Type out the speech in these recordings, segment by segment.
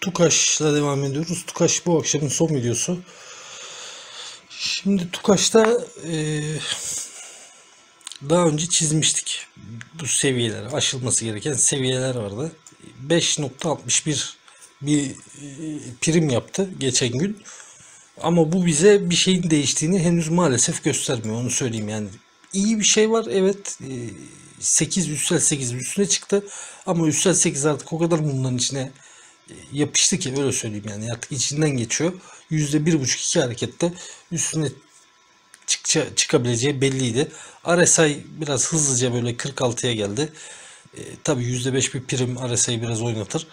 Tukaş'la devam ediyoruz. Tukaş bu akşamın son videosu. Şimdi Tukaş'ta daha önce çizmiştik. Bu seviyeler, aşılması gereken seviyeler vardı. 5.61 bir prim yaptı geçen gün. Ama bu bize bir şeyin değiştiğini henüz maalesef göstermiyor. Onu söyleyeyim yani. İyi bir şey var. Evet. 8 üstel 8 üstüne çıktı. Ama üstel 8 artık o kadar bunların içine yapıştı ki öyle söyleyeyim yani. Artık içinden geçiyor. %1.5-2 harekette üstüne çıkabileceği belliydi. RSI biraz hızlıca böyle 46'ya geldi. Tabii %5 bir prim RSI'yi biraz oynatır.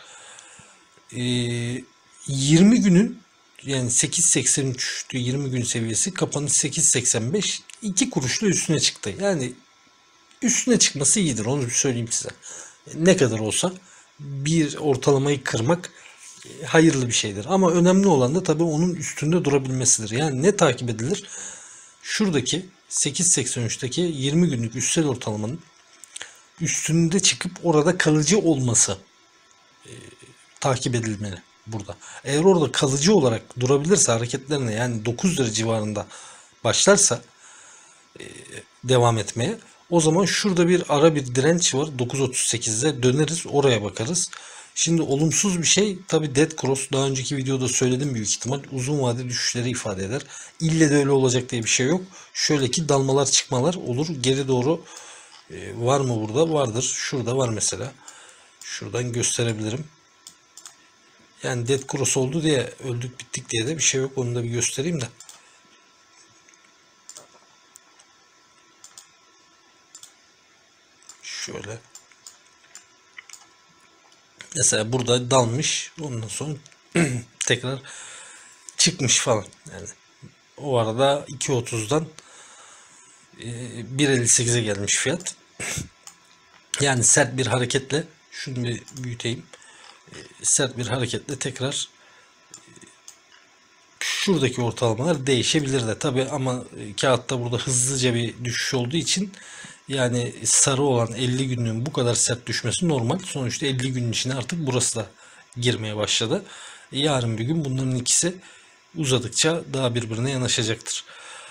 20 günün yani 8.83 20 gün seviyesi, kapanış 8.85, 2 kuruşla üstüne çıktı. Yani üstüne çıkması iyidir, onu bir söyleyeyim size. Ne kadar olsa bir ortalamayı kırmak hayırlı bir şeydir. Ama önemli olan da tabii onun üstünde durabilmesidir. Yani ne takip edilir? Şuradaki 8.83'teki 20 günlük üstel ortalamanın üstünde çıkıp orada kalıcı olması takip edilmeli burada. Eğer orada kalıcı olarak durabilirse hareketlerine, yani 9 lira civarında başlarsa devam etmeye, o zaman şurada bir ara bir direnç var. 9.38'de döneriz, oraya bakarız. Şimdi olumsuz bir şey tabi dead cross, daha önceki videoda söyledim, büyük ihtimal uzun vade düşüşleri ifade eder. İlle de öyle olacak diye bir şey yok. Şöyle ki dalmalar çıkmalar olur. Geri doğru var mı burada? Vardır. Şurada var mesela. Şuradan gösterebilirim. Yani dead cross oldu diye öldük bittik diye de bir şey yok. Onu da bir göstereyim de. Şöyle. Mesela burada dalmış. Ondan sonra tekrar çıkmış falan. Yani o arada 2.30'dan 1.58'e gelmiş fiyat. Yani sert bir hareketle, şunu bir büyüteyim. Sert bir hareketle tekrar şuradaki ortalamalar değişebilir de tabi, ama kağıtta burada hızlıca bir düşüş olduğu için, yani sarı olan 50 günlüğün bu kadar sert düşmesi normal. Sonuçta 50 günün içine artık burası da girmeye başladı. Yarın bir gün bunların ikisi uzadıkça daha birbirine yanaşacaktır.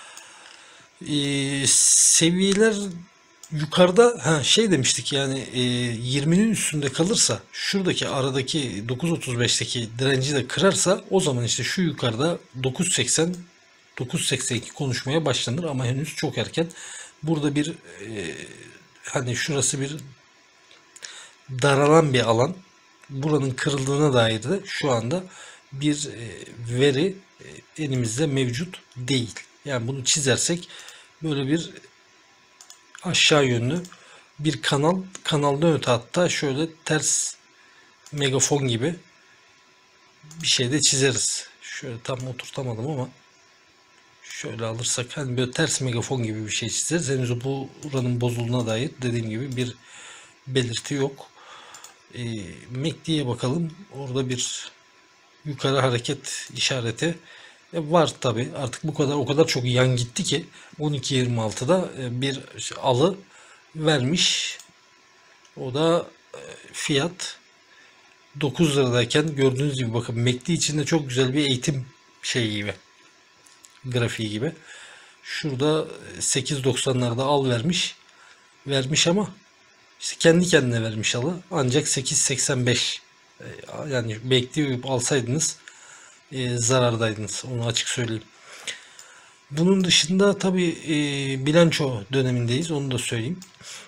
Seviyeler yukarıda şey demiştik yani, 20'nin üstünde kalırsa, şuradaki aradaki 9.35'teki direnci de kırarsa, o zaman işte şu yukarıda 9.80 9.82 konuşmaya başlanır, ama henüz çok erken. Burada bir hani şurası bir daralan bir alan. Buranın kırıldığına dair de şu anda bir veri elimizde mevcut değil. Yani bunu çizersek böyle bir aşağı yönlü bir kanaldan öte, hatta şöyle ters megafon gibi bir şey de çizeriz. Şöyle tam oturtamadım ama şöyle alırsak hani böyle ters megafon gibi bir şey çizeriz. Henüz buranın bozulduğuna dair dediğim gibi bir belirti yok. MACD'ye bakalım. Orada bir yukarı hareket işareti var tabi. Artık o kadar çok yan gitti ki 12.26'da bir alı vermiş. O da fiyat 9 liradayken gördüğünüz gibi, bakın MACD içinde çok güzel bir eğitim şeyi gibi, grafiği gibi. Şurada 8.90'larda al vermiş ama işte kendi kendine vermiş alı, ancak 8.85, yani bekleyip alsaydınız zarardaydınız, onu açık söyleyeyim. Bunun dışında tabi bilanço dönemindeyiz, onu da söyleyeyim.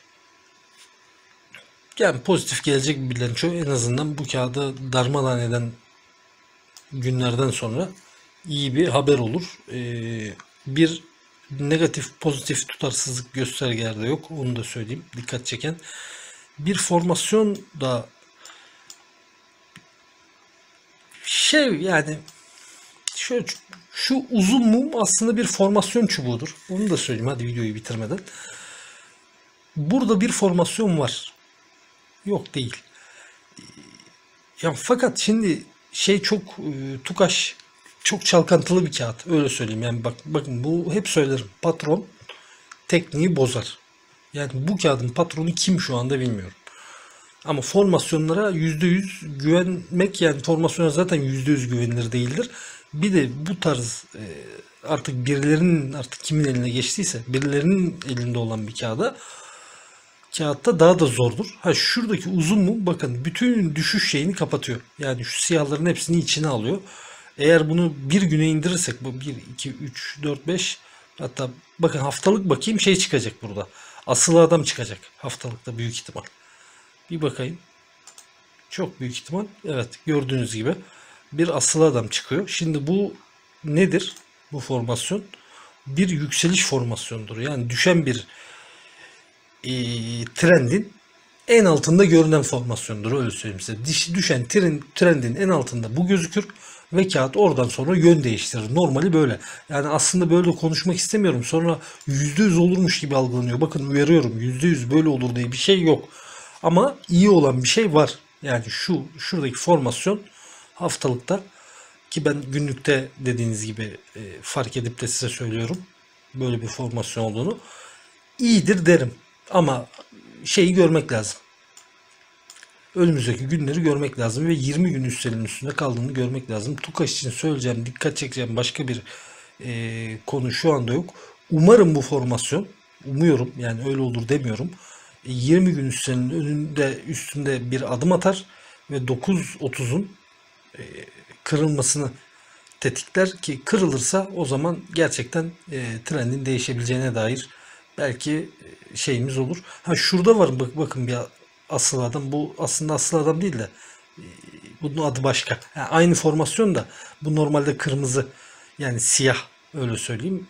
Yani pozitif gelecek bir bilanço en azından bu kağıdı darmadağın eden günlerden sonra iyi bir haber olur. Bir negatif pozitif tutarsızlık göstergelerde yok, onu da söyleyeyim, dikkat çeken. Bir formasyon da yani şöyle, şu uzun mum aslında bir formasyon çubuğudur. Onu da söyleyeyim hadi videoyu bitirmeden. Burada bir formasyon var. Yok değil. Ya fakat şimdi çok Tukaş çok çalkantılı bir kağıt, öyle söyleyeyim. Yani bakın, bu hep söylerim. Patron tekniği bozar. Yani bu kağıdın patronu kim şu anda bilmiyorum. Ama formasyonlara %100 güvenmek, yani formasyona zaten %100 güvenilir değildir. Bir de bu tarz artık birilerinin, artık kimin eline geçtiyse birilerinin elinde olan bir kağıtta daha da zordur. Ha, şuradaki uzun mum bakın bütün düşüş şeyini kapatıyor. Yani şu siyahların hepsini içine alıyor. Eğer bunu bir güne indirirsek, bu 1, 2, 3, 4, 5, hatta bakın haftalık bakayım, şey çıkacak burada. Asıl adam çıkacak haftalıkta büyük ihtimal. Bir bakayım. Çok büyük ihtimal. Evet, gördüğünüz gibi bir asıl adam çıkıyor. Şimdi bu nedir? Bu formasyon bir yükseliş formasyonudur. Yani düşen bir trendin en altında görünen formasyondur, öyle söyleyeyim size. Düşen trendin en altında bu gözükür ve kağıt oradan sonra yön değiştirir. Normali böyle. Yani aslında böyle konuşmak istemiyorum. Sonra %100 olurmuş gibi algılanıyor. Bakın uyarıyorum, %100 böyle olur diye bir şey yok. Ama iyi olan bir şey var. Yani şuradaki formasyon haftalıkta, ki ben günlükte dediğiniz gibi fark edip de size söylüyorum böyle bir formasyon olduğunu, iyidir derim. Ama şeyi görmek lazım. Önümüzdeki günleri görmek lazım ve 20 gün üstünde kaldığını görmek lazım. TUKAŞ için söyleyeceğim, dikkat çekeceğim başka bir konu şu anda yok. Umarım bu formasyon, umuyorum yani, öyle olur demiyorum, 20 gün üstünde bir adım atar ve 9.30'un kırılmasını tetikler, ki kırılırsa o zaman gerçekten trendin değişebileceğine dair belki şeyimiz olur. Ha, şurada var bakın bir asıl adam. Bu aslında asıl adam değil de bunun adı başka. Yani aynı formasyon da bu normalde kırmızı, yani siyah, öyle söyleyeyim.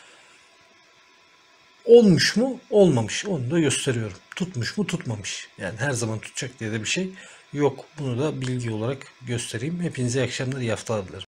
Olmuş mu? Olmamış. Onu da gösteriyorum. Tutmuş mu? Tutmamış. Yani her zaman tutacak diye de bir şey yok. Bunu da bilgi olarak göstereyim. Hepinize iyi akşamlar, iyi haftalar dilerim.